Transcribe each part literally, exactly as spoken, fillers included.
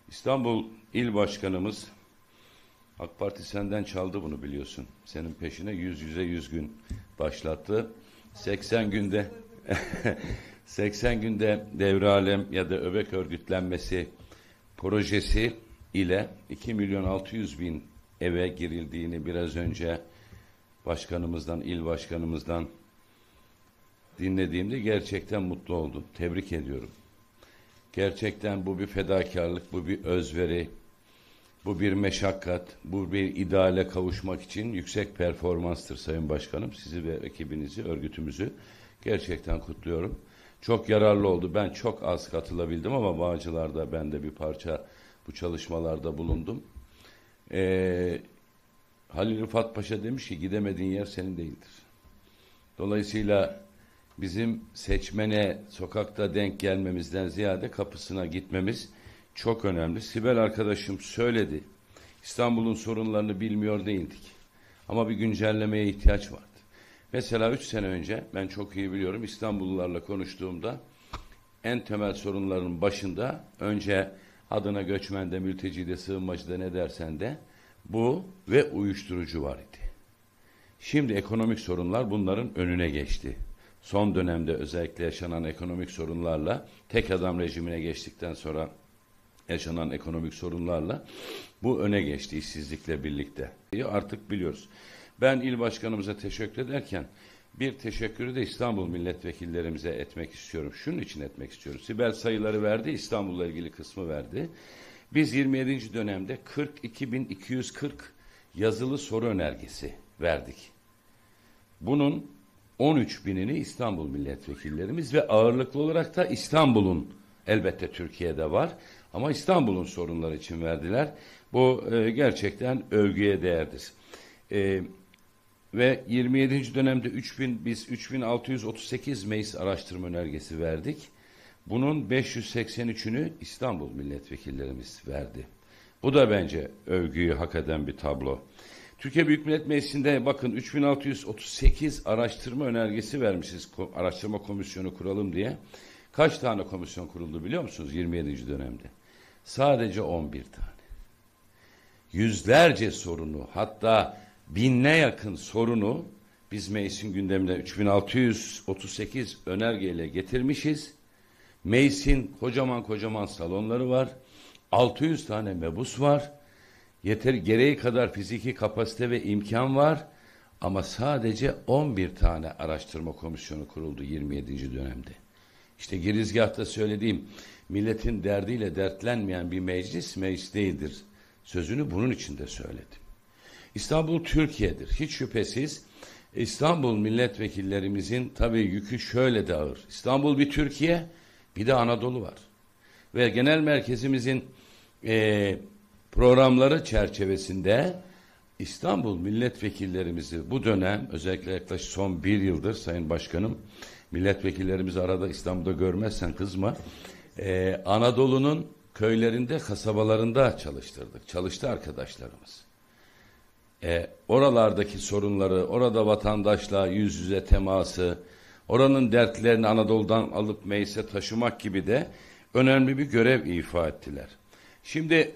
İstanbul İl Başkanımız, AK Parti senden çaldı bunu biliyorsun. Senin peşine yüz yüze yüz gün başlattı. seksen günde seksen günde Devralem ya da Öbek örgütlenmesi projesi ile iki milyon altı yüz bin eve girildiğini biraz önce başkanımızdan, il başkanımızdan dinlediğimde gerçekten mutlu oldum. Tebrik ediyorum. Gerçekten bu bir fedakarlık, bu bir özveri, bu bir meşakkat, bu bir ideale kavuşmak için yüksek performanstır Sayın Başkanım. Sizi ve ekibinizi, örgütümüzü gerçekten kutluyorum. Çok yararlı oldu. Ben çok az katılabildim ama Bağcılar'da ben de bir parça bu çalışmalarda bulundum. Ee, Halil Rıfat Paşa demiş ki gidemediğin yer senin değildir. Dolayısıyla bizim seçmene sokakta denk gelmemizden ziyade kapısına gitmemiz çok önemli. Sibel arkadaşım söyledi. İstanbul'un sorunlarını bilmiyor değildik. Ama bir güncellemeye ihtiyaç vardı. Mesela üç sene önce ben çok iyi biliyorum İstanbullularla konuştuğumda en temel sorunların başında önce adına göçmende, mültecide, sığınmacıda ne dersen de bu ve uyuşturucu var idi. Şimdi ekonomik sorunlar bunların önüne geçti. Son dönemde özellikle yaşanan ekonomik sorunlarla, tek adam rejimine geçtikten sonra yaşanan ekonomik sorunlarla bu öne geçti işsizlikle birlikte. Artık biliyoruz. Ben il başkanımıza teşekkür ederken bir teşekkürü de İstanbul milletvekillerimize etmek istiyorum. Şunun için etmek istiyorum. Sibel sayıları verdi, İstanbul'la ilgili kısmı verdi. Biz yirmi yedinci dönemde kırk iki bin iki yüz kırk yazılı soru önergesi verdik. Bunun on üç binini İstanbul milletvekillerimiz ve ağırlıklı olarak da İstanbul'un, elbette Türkiye'de var ama İstanbul'un sorunları için verdiler. Bu e, gerçekten övgüye değerdir. E, ve yirmi yedinci dönemde üç bin, biz üç bin altı yüz otuz sekiz meclis araştırma önergesi verdik. Bunun beş yüz seksen üçünü İstanbul milletvekillerimiz verdi. Bu da bence övgüyü hak eden bir tablo. Türkiye Büyük Millet Meclisi'nde bakın üç bin altı yüz otuz sekiz araştırma önergesi vermişiz. Araştırma komisyonu kuralım diye. Kaç tane komisyon kuruldu biliyor musunuz yirmi yedinci dönemde? Sadece on bir tane. Yüzlerce sorunu, hatta binine yakın sorunu biz meclisin gündemine üç bin altı yüz otuz sekiz önergeyle getirmişiz. Meclisin kocaman kocaman salonları var. altı yüz tane mebus var. Yeter gereği kadar fiziki kapasite ve imkan var. Ama sadece on bir tane araştırma komisyonu kuruldu yirmi yedinci dönemde. İşte girizgahta söylediğim milletin derdiyle dertlenmeyen bir meclis meclis değildir. Sözünü bunun için de söyledim. İstanbul Türkiye'dir. Hiç şüphesiz İstanbul milletvekillerimizin tabii yükü şöyle de ağır. İstanbul bir Türkiye, bir de Anadolu var. Ve genel merkezimizin e, programları çerçevesinde İstanbul milletvekillerimizi bu dönem özellikle yaklaşık son bir yıldır Sayın Başkanım milletvekillerimizi arada İstanbul'da görmezsen kızma. Ee, Anadolu'nun köylerinde, kasabalarında çalıştırdık. Çalıştı arkadaşlarımız. Ee, oralardaki sorunları, orada vatandaşla yüz yüze teması, oranın dertlerini Anadolu'dan alıp meclise taşımak gibi de önemli bir görev ifa ettiler. Şimdi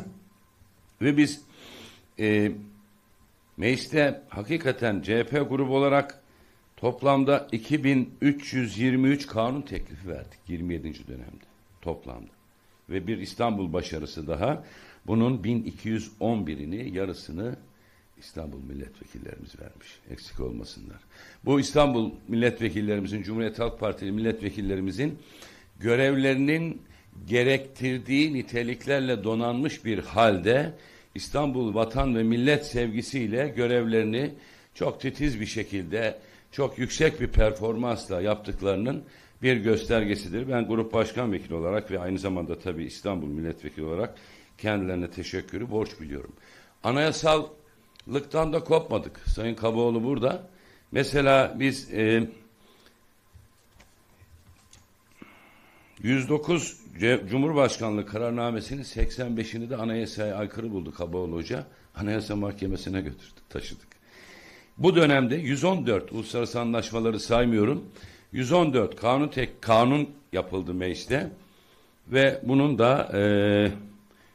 ve biz e, mecliste hakikaten C H P grubu olarak toplamda iki bin üç yüz yirmi üç kanun teklifi verdik yirmi yedinci dönemde toplamda. Ve bir İstanbul başarısı daha. Bunun bin iki yüz on birini yarısını İstanbul milletvekillerimiz vermiş. Eksik olmasınlar. Bu İstanbul milletvekillerimizin, Cumhuriyet Halk Partili milletvekillerimizin görevlerinin gerektirdiği niteliklerle donanmış bir halde İstanbul vatan ve millet sevgisiyle görevlerini çok titiz bir şekilde, çok yüksek bir performansla yaptıklarının bir göstergesidir. Ben grup başkan vekili olarak ve aynı zamanda tabii İstanbul milletvekili olarak kendilerine teşekkürü borç biliyorum. Anayasallıktan da kopmadık. Sayın Kaboğlu burada. Mesela biz e, yüz dokuz Cumhurbaşkanlığı kararnamesinin seksen beşini de anayasaya aykırı buldu Kaboğlu Hoca. Anayasa Mahkemesi'ne götürdük, taşıdık. Bu dönemde yüz on dört uluslararası anlaşmaları saymıyorum. yüz on dört kanun tek kanun yapıldı mecliste ve bunun da e,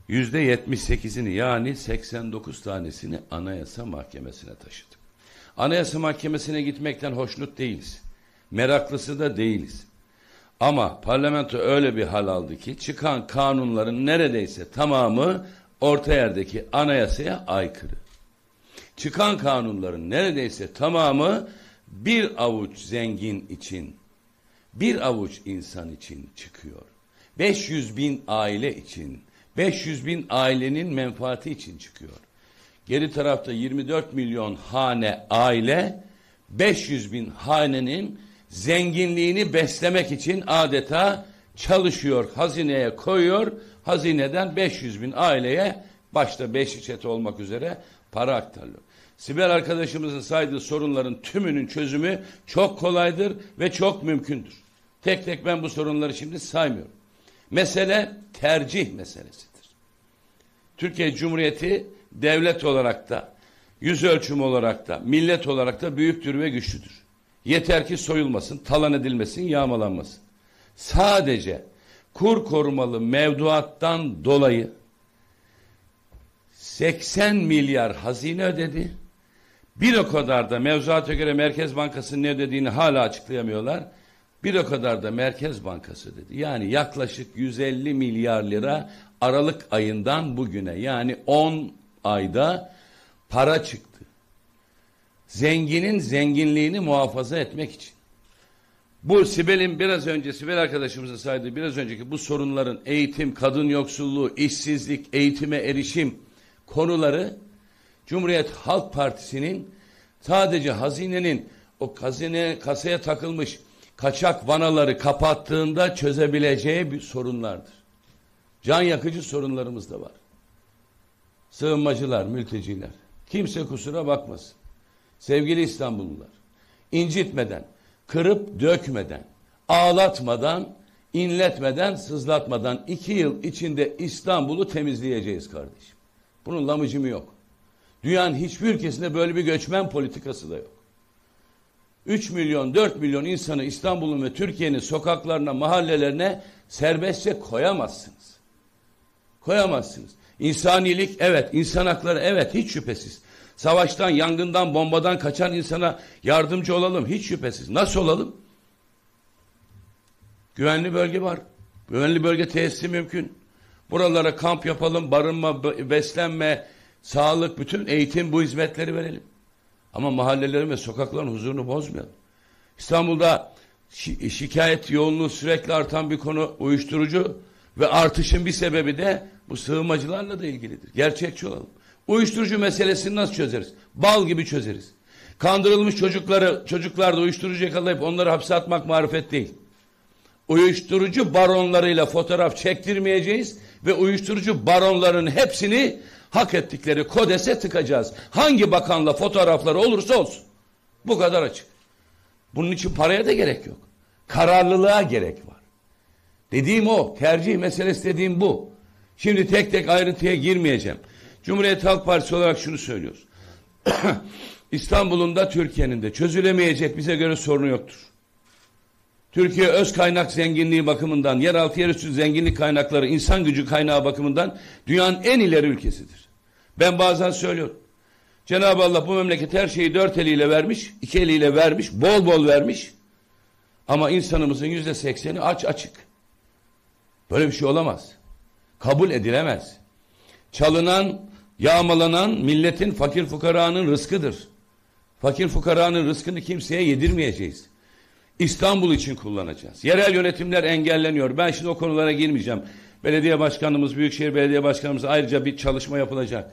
yüzde yetmiş sekizini yani seksen dokuz tanesini Anayasa Mahkemesi'ne taşıdık. Anayasa Mahkemesi'ne gitmekten hoşnut değiliz. Meraklısı da değiliz. Ama parlamento öyle bir hal aldı ki çıkan kanunların neredeyse tamamı orta yerdeki anayasaya aykırı. Çıkan kanunların neredeyse tamamı bir avuç zengin için, bir avuç insan için çıkıyor. beş yüz bin aile için, beş yüz bin ailenin menfaati için çıkıyor. Geri tarafta yirmi dört milyon hane aile, beş yüz bin hanenin zenginliğini beslemek için adeta çalışıyor, hazineye koyuyor, hazineden beş yüz bin aileye başta beşi çete olmak üzere para aktarılıyor. Sibel arkadaşımızın saydığı sorunların tümünün çözümü çok kolaydır ve çok mümkündür. Tek tek ben bu sorunları şimdi saymıyorum. Mesele tercih meselesidir. Türkiye Cumhuriyeti devlet olarak da, yüz ölçümü olarak da, millet olarak da büyüktür ve güçlüdür. Yeter ki soyulmasın, talan edilmesin, yağmalanmasın. Sadece kur korumalı mevduattan dolayı seksen milyar hazine ödedi. Bir o kadar da mevzuata göre Merkez Bankası'nın ne ödediğini hala açıklayamıyorlar. Bir o kadar da Merkez Bankası dedi. Yani yaklaşık yüz elli milyar lira Aralık ayından bugüne yani on ayda para çıktı. Zenginin zenginliğini muhafaza etmek için. Bu Sibel'in biraz önce, Sibel arkadaşımızın saydığı biraz önceki bu sorunların eğitim, kadın yoksulluğu, işsizlik, eğitime erişim konuları Cumhuriyet Halk Partisi'nin sadece hazinenin o hazine kasaya takılmış kaçak vanaları kapattığında çözebileceği bir sorunlardır. Can yakıcı sorunlarımız da var. Sığınmacılar, mülteciler. Kimse kusura bakmasın. Sevgili İstanbullular, incitmeden, kırıp dökmeden, ağlatmadan, inletmeden, sızlatmadan iki yıl içinde İstanbul'u temizleyeceğiz kardeşim. Bunun lamıcımı yok. Dünyanın hiçbir ülkesinde böyle bir göçmen politikası da yok. üç milyon, dört milyon insanı İstanbul'un ve Türkiye'nin sokaklarına, mahallelerine serbestçe koyamazsınız. Koyamazsınız. İnsanilik evet, insan hakları evet, hiç şüphesiz. Savaştan, yangından, bombadan kaçan insana yardımcı olalım, hiç şüphesiz. Nasıl olalım? Güvenli bölge var. Güvenli bölge tesisi mümkün. Buralara kamp yapalım, barınma, beslenme, sağlık, bütün eğitim, bu hizmetleri verelim. Ama mahallelerin ve sokakların huzurunu bozmayalım. İstanbul'da şi şikayet yoğunluğu sürekli artan bir konu uyuşturucu ve artışın bir sebebi de bu sığınmacılarla da ilgilidir. Gerçekçi olalım. Uyuşturucu meselesini nasıl çözeriz? Bal gibi çözeriz. Kandırılmış çocukları, çocuklar da uyuşturucu yakalayıp onları hapse atmak marifet değil. Uyuşturucu baronlarıyla fotoğraf çektirmeyeceğiz ve uyuşturucu baronlarının hepsini hak ettikleri kodese tıkacağız. Hangi bakanla fotoğrafları olursa olsun. Bu kadar açık. Bunun için paraya da gerek yok. Kararlılığa gerek var. Dediğim o. Tercih meselesi dediğim bu. Şimdi tek tek ayrıntıya girmeyeceğim. Cumhuriyet Halk Partisi olarak şunu söylüyoruz. İstanbul'un da Türkiye'nin de çözülemeyecek bize göre sorunu yoktur. Türkiye öz kaynak zenginliği bakımından, yeraltı yerüstü zenginlik kaynakları, insan gücü kaynağı bakımından dünyanın en ileri ülkesidir. Ben bazen söylüyorum. Cenab-ı Allah bu memleket her şeyi dört eliyle vermiş, iki eliyle vermiş, bol bol vermiş. Ama insanımızın yüzde sekseni aç açık. Böyle bir şey olamaz. Kabul edilemez. Çalınan, yağmalanan milletin, fakir fukaranın rızkıdır. Fakir fukaranın rızkını kimseye yedirmeyeceğiz. İstanbul için kullanacağız. Yerel yönetimler engelleniyor. Ben şimdi o konulara girmeyeceğim. Belediye başkanımız, Büyükşehir Belediye Başkanımız ayrıca bir çalışma yapılacak.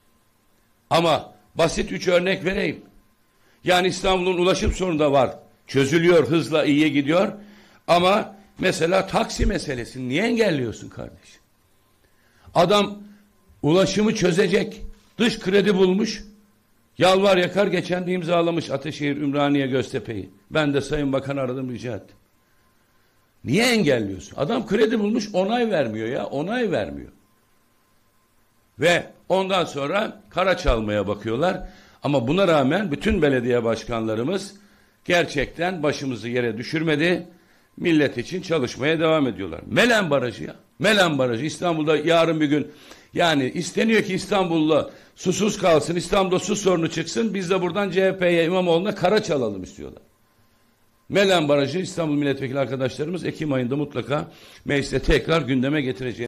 Ama basit üç örnek vereyim. Yani İstanbul'un ulaşım sorunu da var. Çözülüyor, hızla iyiye gidiyor. Ama mesela taksi meselesini niye engelliyorsun kardeşim? Adam ulaşımı çözecek. Dış kredi bulmuş. Yalvar yakar geçen de imzalamış Ataşehir, Ümraniye, Göztepe'yi. Ben de Sayın Bakan aradım, rica ettim. Niye engelliyorsun? Adam kredi bulmuş, onay vermiyor ya. Onay vermiyor. Ve ondan sonra kara çalmaya bakıyorlar. Ama buna rağmen bütün belediye başkanlarımız gerçekten başımızı yere düşürmedi. millet için çalışmaya devam ediyorlar. Melen Barajı ya. Melen Barajı İstanbul'da yarın bir gün, yani isteniyor ki İstanbul'da susuz kalsın, İstanbul'da su sorunu çıksın, biz de buradan C H P'ye, İmamoğlu'na kara çalalım istiyorlar. Melen Barajı İstanbul milletvekili arkadaşlarımız Ekim ayında mutlaka mecliste tekrar gündeme getireceğiz.